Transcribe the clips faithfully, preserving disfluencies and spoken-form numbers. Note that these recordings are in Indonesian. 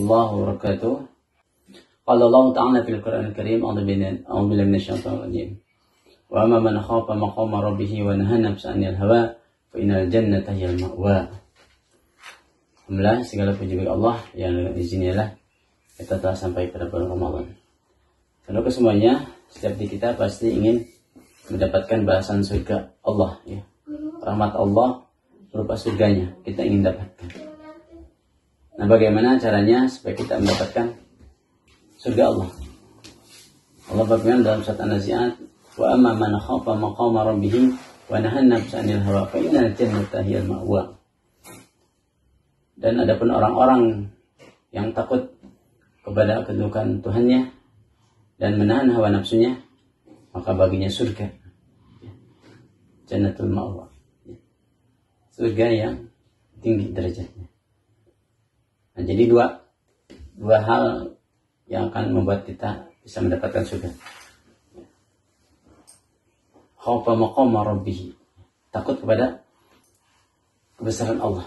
warahmatullahi wabarakatuh. Qala Allah Ta'ala fil Qur'anil Karim, a'udzu billahi minasyaitonir rajim. Wa amma man khafa maqama rabbih wa nahana nafsa 'anil hawa fa innal jannata hiyal ma'wa. Alhamdulillah, segala puji bagi Allah yang dengan izinnya kita telah sampai pada bulan Ramadan. Kalau ke semuanya, setiap di kita pasti ingin mendapatkan bahasan surga Allah, ya. Rahmat Allah berupa surganya kita ingin dapatkan. Nah, bagaimana caranya supaya kita mendapatkan surga Allah? Allah berfirman dalam surat An-Nazi'at, wa amma man khafa maqama rabbih wa nahana nafsa 'anil hawa fa innal jannata hiyal ma'wa. Dan adapun orang-orang yang takut kepada kedudukan Tuhannya dan menahan hawa nafsunya, maka baginya surga, Jannatul Ma'wa, surga yang tinggi derajatnya. Nah, jadi dua dua hal yang akan membuat kita bisa mendapatkan surga. Khaufa maqama rabbih, takut kepada kebesaran Allah.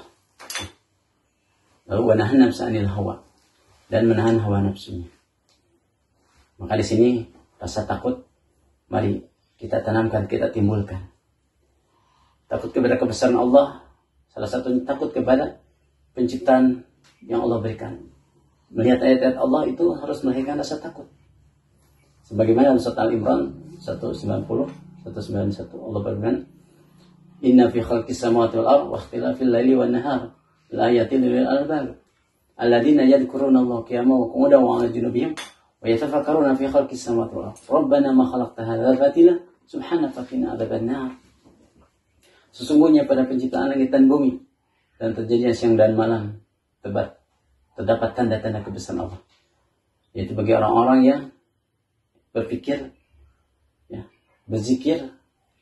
Lalu wa nahana nafsa 'anil hawa, dan menahan hawa nafsunya. Maka di sini rasa takut mari kita tanamkan, kita timbulkan. Takut kepada kebesaran Allah, salah satunya takut kepada penciptaan yang Allah berikan. Melihat ayat-ayat Allah itu harus melahirkan rasa takut. Sebagaimana dalam surat Al-Imran seratus sembilan puluh, seratus sembilan puluh satu Allah berfirman, "Inna fi khalqis samawati wal ardi wa ikhtilafil laili wan nahar la ayatin lil albab alladziina yadhkuruna Allaha qiyaman wa qu'udan wa 'ala junubihim wa yatafakkaruna fi khalqis samawati wal ardi rabbana ma khalaqta hadza batila subhanaka faqina adzabannar." Sesungguhnya pada penciptaan langit dan bumi dan terjadinya siang dan malam Tebat, terdapat tanda-tanda kebesaran Allah, yaitu bagi orang-orang yang berpikir, ya, berzikir,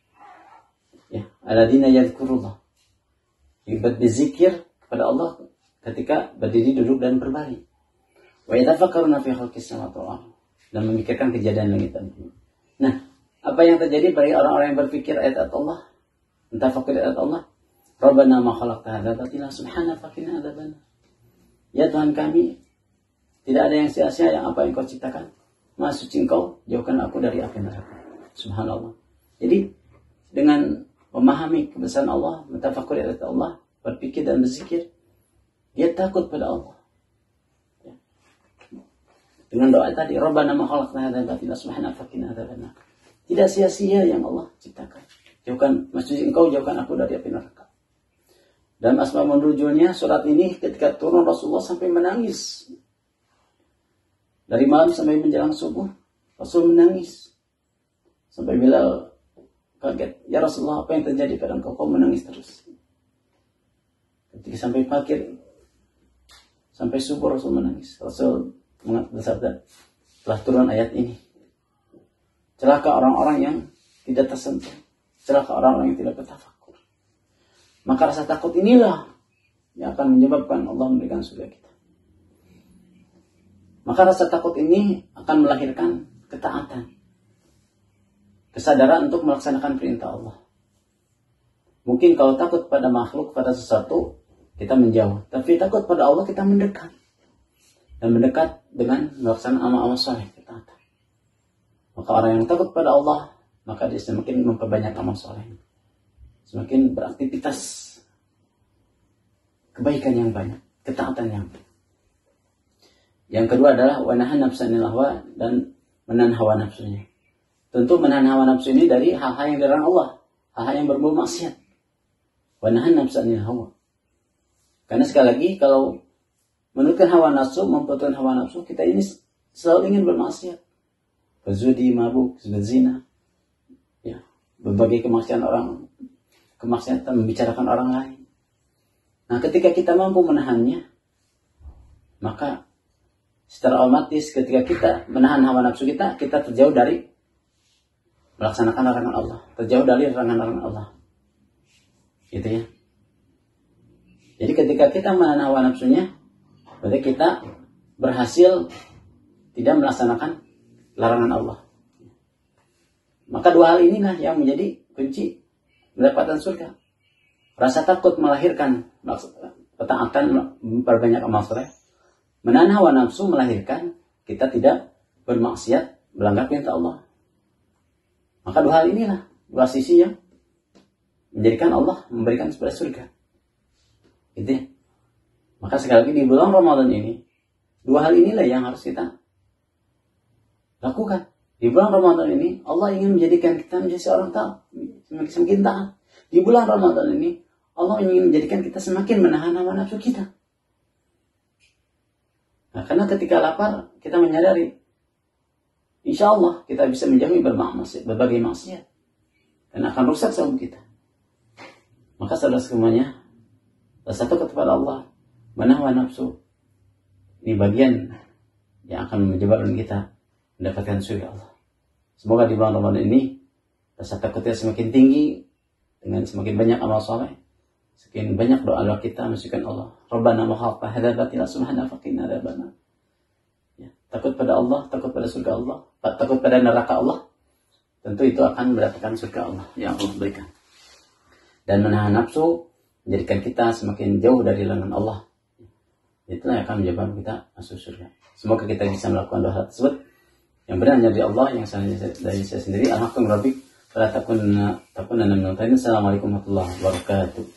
ya, alladzina yadhkurullah, yang berzikir kepada Allah ketika berdiri, duduk dan berbaring. Wa yatafakkaruna fi khalqis samawati wal ardh, dan memikirkan kejadian langit dan bumi. Nah, apa yang terjadi bagi orang-orang yang berpikir ayat Allah, mentafakkur ayat Allah? Rabbana ma khalaqta hadza batila subhanaka faqina adzabannar. Ya Tuhan kami, tidak ada yang sia-sia yang apa yang Kau ciptakan. Maha suci Engkau, jauhkan aku dari api neraka. Subhanallah. Jadi dengan memahami kebesaran Allah, mentafakkur ayat Allah, berpikir dan berzikir, dia takut pada Allah. Ya. Dengan doa tadi, Rabbana ma khalaqta hadza batila subhanaka faqina adzabannar. Tidak sia-sia yang Allah ciptakan. Jauhkan, Maha suci Engkau, jauhkan aku dari api neraka. Dan asma menurujulnya surat ini ketika turun Rasulullah sampai menangis. Dari malam sampai menjelang subuh Rasul menangis. Sampai Bilal kaget, ya Rasulullah, apa yang terjadi pada engkau? Kau menangis terus. Ketika sampai pagi, sampai subuh Rasul menangis. Rasul bersabda, telah turun ayat ini. Celaka orang-orang yang tidak tersentuh. Celaka orang-orang yang tidak bertafakkur. Maka rasa takut inilah yang akan menyebabkan Allah memberikan surga kita. Maka rasa takut ini akan melahirkan ketaatan. Kesadaran untuk melaksanakan perintah Allah. Mungkin kalau takut pada makhluk, pada sesuatu, kita menjauh. Tapi takut pada Allah, kita mendekat. Dan mendekat dengan melaksanakan amal-amal soleh, ketaatan. Maka orang yang takut pada Allah, maka dia semakin memperbanyak amal soleh. Semakin beraktivitas kebaikan yang banyak, ketaatan yang banyak. Yang kedua adalah wa nahana nafsa 'anil hawa, dan menahan hawa nafsunya. Tentu menahan hawa nafsu ini dari hal-hal yang dilarang Allah, hal-hal yang berbau maksiat. Wa nahana nafsa 'anil hawa. Karena sekali lagi kalau menurutkan hawa nafsu, mempertuan hawa nafsu, kita ini selalu ingin bermaksiat. Berzudi, mabuk, berzina, ya, berbagai kemaksiatan orang, kemaksiatan membicarakan orang lain. Nah, ketika kita mampu menahannya, maka secara otomatis ketika kita menahan hawa nafsu kita, kita terjauh dari melaksanakan larangan Allah, terjauh dari larangan-larangan Allah. Gitu ya. Jadi ketika kita menahan hawa nafsunya, berarti kita berhasil tidak melaksanakan larangan Allah. Maka dua hal inilah yang menjadi kunci mendapatkan surga. Rasa takut melahirkan ketaatan, memperbanyak amal soleh, Menahan hawa nafsu melahirkan kita tidak bermaksiat, melanggar perintah Allah. Maka dua hal inilah, dua sisi yang menjadikan Allah memberikan sebuah surga. Gitu ya. Maka sekali lagi di bulan Ramadan ini, dua hal inilah yang harus kita lakukan. Di bulan Ramadan ini, Allah ingin menjadikan kita menjadi seorang taat, semakin taat. Di bulan Ramadan ini, Allah ingin menjadikan kita semakin menahan hawa nafsu kita. Nah, karena ketika lapar, kita menyadari, insya Allah kita bisa menjauhi berbagai maksiat. Dan akan rusak sahur kita. Maka saudara semuanya, rasa takut kepada Allah, menahan hawa nafsu. Ini bagian yang akan menyebabkan kita mendapatkan surga Allah. Semoga di bulan Ramadan ini, rasa takutnya semakin tinggi, dengan semakin banyak amal soleh. Sekian banyak doa-doa kita mensyukurkan Allah. Rabbana wa khawfa hadabatila subhana faqina adzabannar. Ya, takut pada Allah, takut pada surga Allah, takut pada neraka Allah. Tentu itu akan mendapatkan surga Allah yang Allah berikan. Dan menahan nafsu menjadikan kita semakin jauh dari larangan Allah. Itulah yang akan menyebabkan kita masuk surga. Semoga kita bisa melakukan doa tersebut. Yang benar dari Allah, yang salahnya dari saya sendiri. Alhamdulillah. Fala takun takun minal mumtarin. Assalamualaikum warahmatullahi wabarakatuh.